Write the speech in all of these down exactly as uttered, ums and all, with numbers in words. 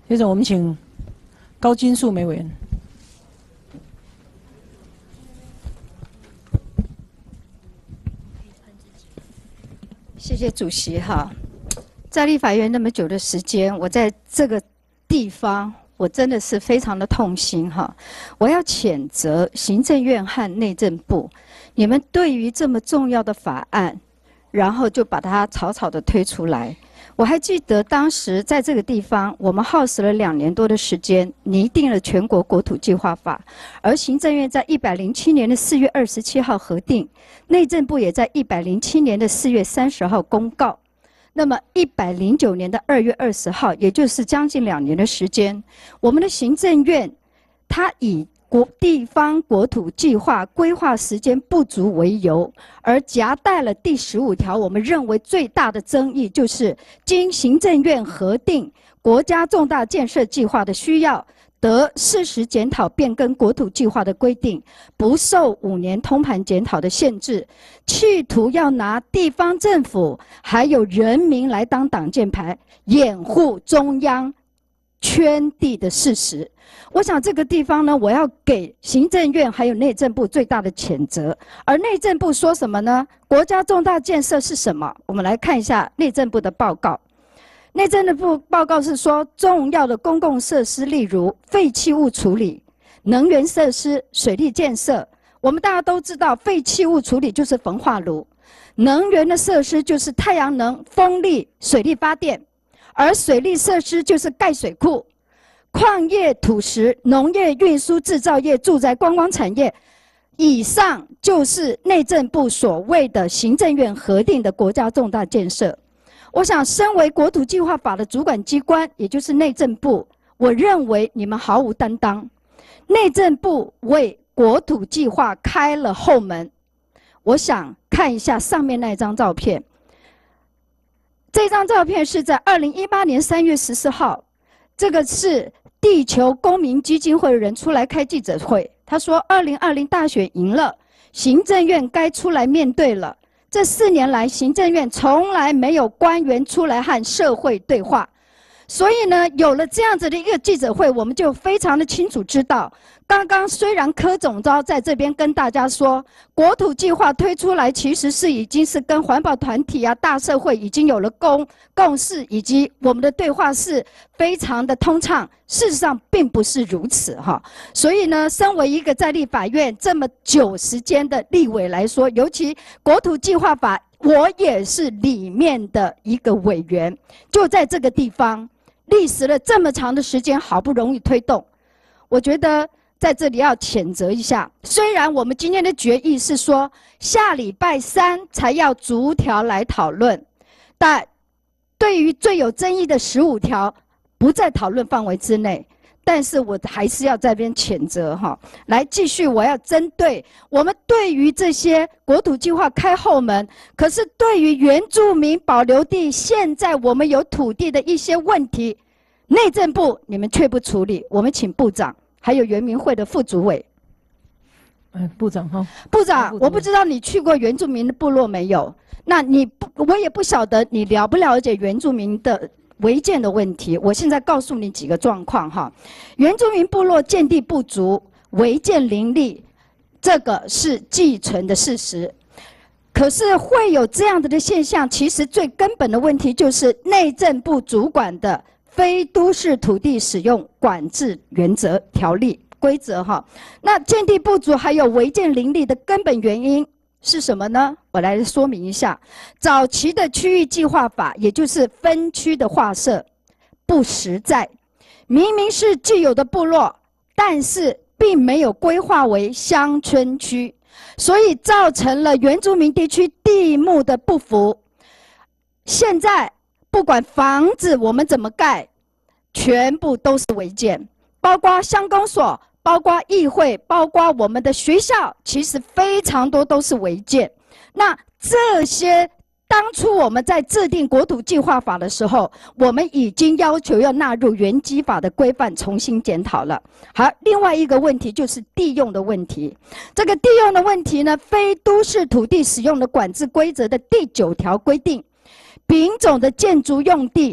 接着我们请高金素梅委员。 谢谢主席哈，在立法院那么久的时间，我在这个地方，我真的是非常的痛心哈。我要谴责行政院和内政部，你们对于这么重要的法案，然后就把它草草的推出来。我还记得当时在这个地方，我们耗时了两年多的时间，拟定了全国国土计划法，而行政院在一百零七年的四月二十七号核定，内政部也在一百零七年的四月三十号公告。那么一百零九年的二月二十号，也就是将近两年的时间，我们的行政院，它以国地方国土计划规划时间不足为由，而夹带了第十五条，我们认为最大的争议就是经行政院核定国家重大建设计划的需要，得适时检讨变更国土计划的规定，不受五年通盘检讨的限制，企图要拿地方政府还有人民来当挡箭牌，掩护中央圈地的事实。我想这个地方呢，我要给行政院还有内政部最大的谴责。而内政部说什么呢？国家重大建设是什么？我们来看一下内政部的报告。内政部报告是说，重要的公共设施，例如废弃物处理、能源设施、水利建设。我们大家都知道，废弃物处理就是焚化炉，能源的设施就是太阳能、风力、水力发电，而水利设施就是盖水库。矿业、土石、农业、运输、制造业、住宅、观光产业，以上就是内政部所谓的行政院核定的国家重大建设。我想，身为国土计划法的主管机关，也就是内政部，我认为你们毫无担当。内政部为国土计划开了后门。我想看一下上面那张照片。这张照片是在二零一八年三月十四号，这个是地球公民基金会的人出来开记者会，他说二零二零大选赢了，行政院该出来面对了。这四年来，行政院从来没有官员出来和社会对话，所以呢，有了这样子的一个记者会，我们就非常的清楚知道，刚刚虽然柯总召在这边跟大家说，国土计划推出来，其实是已经是跟环保团体啊、大社会已经有了共共识，以及我们的对话是非常的通畅。事实上并不是如此哈，所以呢，身为一个在立法院这么久时间的立委来说，尤其国土计划法，我也是里面的一个委员，就在这个地方历时了这么长的时间，好不容易推动，我觉得在这里要谴责一下。虽然我们今天的决议是说下礼拜三才要逐条来讨论，但对于最有争议的十五条，不在讨论范围之内，但是我还是要在这边谴责哈。来继续，我要针对我们对于这些国土计划开后门，可是对于原住民保留地，现在我们有土地的一些问题，内政部你们却不处理。我们请部长，还有原民会的副主委。 嗯，部长哈。 部长，我不知道你去过原住民的部落没有？那你不，我也不晓得你了不了解原住民的违建的问题。我现在告诉你几个状况哈，原住民部落建地不足，违建林立，这个是既存的事实。可是会有这样子的现象，其实最根本的问题就是内政部主管的非都市土地使用管制原则条例规则哈。那建地不足还有违建林立的根本原因是什么呢？我来说明一下。早期的区域计划法，也就是分区的划设，不实在。明明是既有的部落，但是并没有规划为乡村区，所以造成了原住民地区地目的不符。现在不管房子我们怎么盖，全部都是违建，包括乡公所，包括议会，包括我们的学校，其实非常多都是违建。那这些当初我们在制定国土计划法的时候，我们已经要求要纳入原基法的规范，重新检讨了。好，另外一个问题就是地用的问题。这个地用的问题呢，非都市土地使用的管制规则的第九条规定，丙种的建筑用地，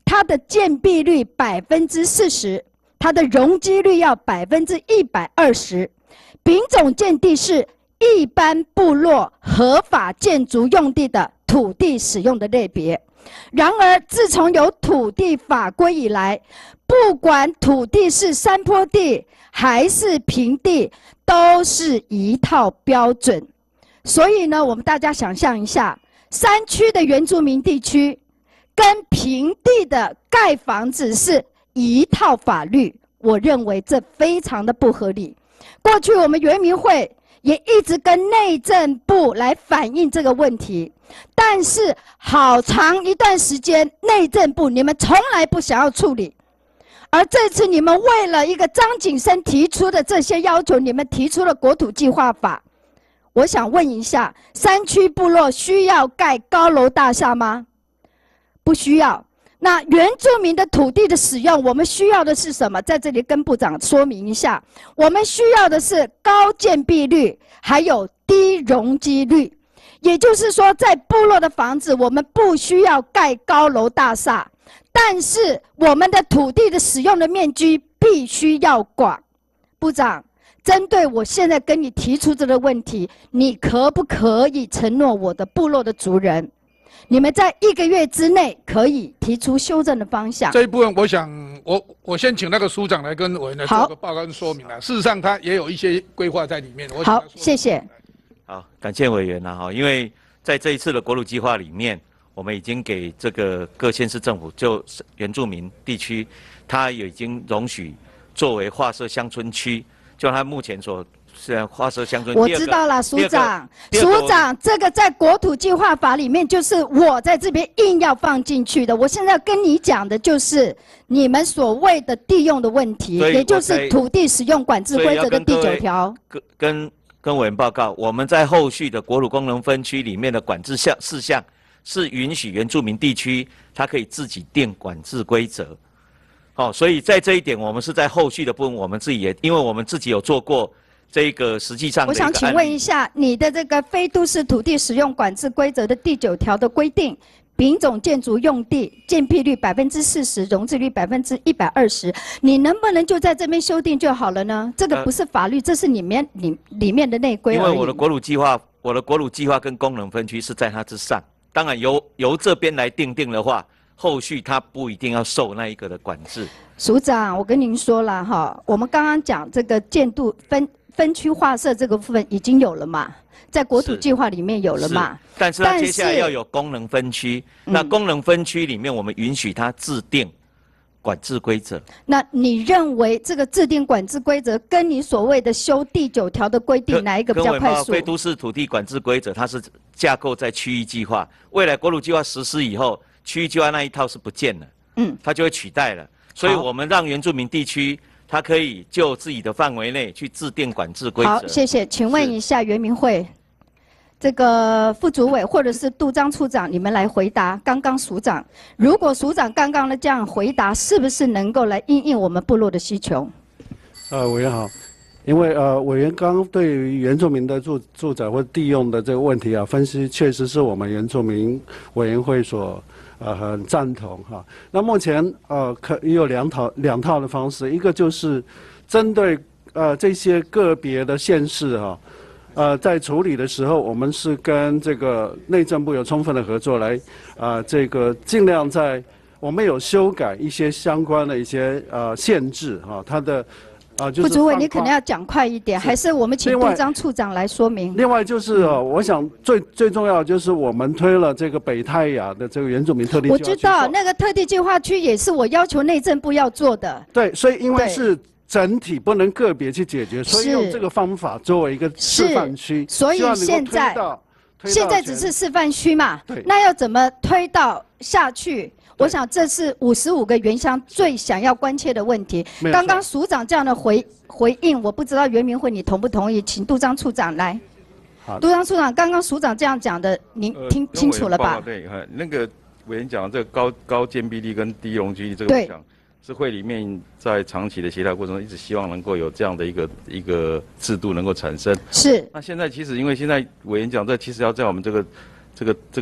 它的建蔽率百分之四十，它的容积率要百分之一百二十。丙种建地是一般部落合法建筑用地的土地使用的类别。然而，自从有土地法规以来，不管土地是山坡地还是平地，都是一套标准。所以呢，我们大家想象一下，山区的原住民地区跟平地的盖房子是一套法律，我认为这非常的不合理。过去我们原民会也一直跟内政部来反映这个问题，但是好长一段时间，内政部你们从来不想要处理。而这次你们为了一个张景生提出的这些要求，你们提出了国土计划法。我想问一下，山区部落需要盖高楼大厦吗？不需要。那原住民的土地的使用，我们需要的是什么？在这里跟部长说明一下，我们需要的是高建蔽率，还有低容积率。也就是说，在部落的房子，我们不需要盖高楼大厦，但是我们的土地的使用的面积必须要广。部长，针对我现在跟你提出这个问题，你可不可以承诺我的部落的族人，你们在一个月之内可以提出修正的方向？ 这一部分，我想我我先请那个署长来跟委员来做个报告跟说明了。事实上，他也有一些规划在里面。我好，谢谢。 好，感谢委员啊哈，因为在这一次的国土计划里面，我们已经给这个各县市政府就原住民地区，它也已经容许作为划设乡村区，就它目前所虽然划设乡村。 我知道了，署长，署长，这个在国土计划法里面就是我在这边硬要放进去的。我现在跟你讲的就是你们所谓的地用的问题，也就是土地使用管制规则的第九条。 跟跟跟委员报告，我们在后续的国土功能分区里面的管制项事项是允许原住民地区它可以自己定管制规则。好、哦，所以在这一点，我们是在后续的部分，我们自己也，因为我们自己有做过这个实际上的一个案例。我想请问一下， 你的这个非都市土地使用管制规则的第九条的规定，丙种建筑用地建蔽率百分之四十，容积率百分之一百二十，你能不能就在这边修订就好了呢？这个不是法律，呃、这是里面里里面的内规。 因为我的国土计划，我的国土计划跟功能分区是在它之上，当然由由这边来定定的话。后续他不一定要受那一个的管制。 署长，我跟您说了哈，我们刚刚讲这个建度分分区划设这个部分已经有了嘛，在国土计划里面有了嘛。 但是它接下来要有功能分区，那功能分区里面我们允许它制定管制规则。 那你认为这个制定管制规则跟你所谓的修第九条的规定哪一个比较快速？ 非都市土地管制规则它是架构在区域计划，未来国土计划实施以后。区域计划那一套是不见了，嗯，它就会取代了，所以我们让原住民地区，它可以就自己的范围内去制定管制规则。 好，谢谢。请问一下原民会，这个副主委或者是杜章处长，你们来回答刚刚署长。如果署长刚刚的这样回答，是不是能够来因应我们部落的需求？ 呃，委员好。因为呃，委员刚刚对于原住民的住住宅或地用的这个问题啊，分析确实是我们原住民委员会所呃很赞同哈。那目前呃可有两套两套的方式，一个就是针对呃这些个别的县市哈，呃在处理的时候，我们是跟这个内政部有充分的合作来啊、呃、这个尽量在我们有修改一些相关的一些呃限制哈，它的。啊，就是副主委，你可能要讲快一点，还是我们请杜章处长来说明。 另外就是哦，我想最最重要就是我们推了这个北泰雅的这个原住民特地计划区。 我知道那个特地计划区也是我要求内政部要做的。 对，所以因为是整体不能个别去解决，所以用这个方法作为一个示范区。 所以现在现在只是示范区嘛，那要怎么推到下去？我想这是五十五个原乡最想要关切的问题。刚刚署长这样的回回应，我不知道原民会你同不同意？请杜章处长来。杜章处长，刚刚署长这样讲的，您听清楚了吧？ 对，那个委员讲这个高高建蔽率跟低容积率这个，我想是会里面在长期的协调过程中，一直希望能够有这样的一个一个制度能够产生。 是。 那现在其实因为现在委员讲这，其实要在我们这个这个这个。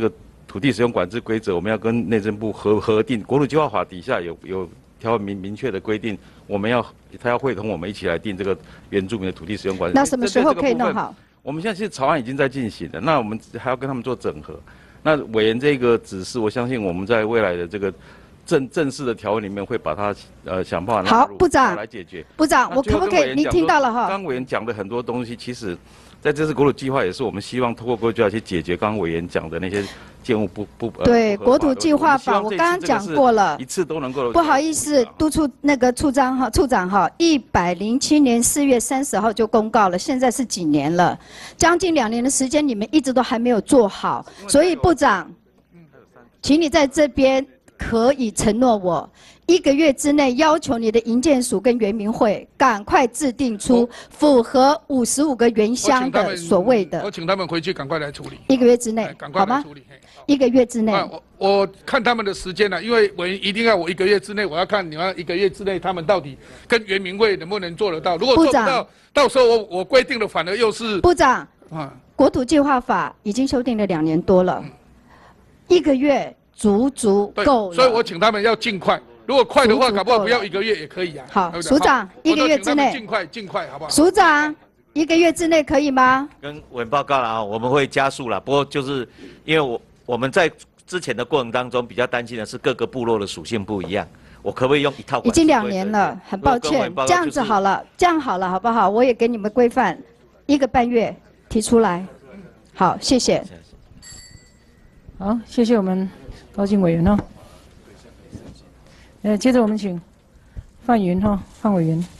土地使用管制规则，我们要跟内政部核核定。国土计划法底下有有条文明明确的规定，我们要他要会同我们一起来定这个原住民的土地使用管制。 那什么时候可以弄好？ 我们现在其实草案已经在进行了，那我们还要跟他们做整合。那委员这个指示，我相信我们在未来的这个正正式的条文里面会把它呃想办法纳入， 好，部长来解决。 部长，我可不可以？你听到了哈？ 刚委员讲的很多东西，其实在这次国土计划也是我们希望通过国土计划去解决刚刚委员讲的那些建物不不呃对不国土计划法，我刚刚讲过了， 一次都能够。 不好意思，督促那个处长哈，处长哈，一百零七年四月三十号就公告了，现在是几年了？将近两年的时间，你们一直都还没有做好，所以部长，请你在这边可以承诺我。一个月之内要求你的营建署跟原民会赶快制定出符合五十五个原乡的所谓的。 我请他们回去赶快来处理。 一个月之内， 赶快来处理。 一个月之内。 我我看他们的时间呢、啊，因为我一定要我一个月之内，我要看你们一个月之内他们到底跟原民会能不能做得到。如果做不到，到时候我我规定的反而又是部长。啊，国土计划法已经修订了两年多了，嗯、一个月足足够了。 所以我请他们要尽快。如果快的话，搞不好不要一个月也可以啊。 好，署长，一个月之内， 尽快尽快，好不好？ 署长，一个月之内可以吗？ 跟委员报告了啊，我们会加速了。不过就是因为我我们在之前的过程当中比较担心的是各个部落的属性不一样，我可不可以用一套？ 已经两年了，很抱歉，这样子好了，这样好了，好不好？我也给你们规范，一个半月提出来。好，谢谢。 好，谢谢我们高金委员哦。呃，接着我们请范云哈，范委员。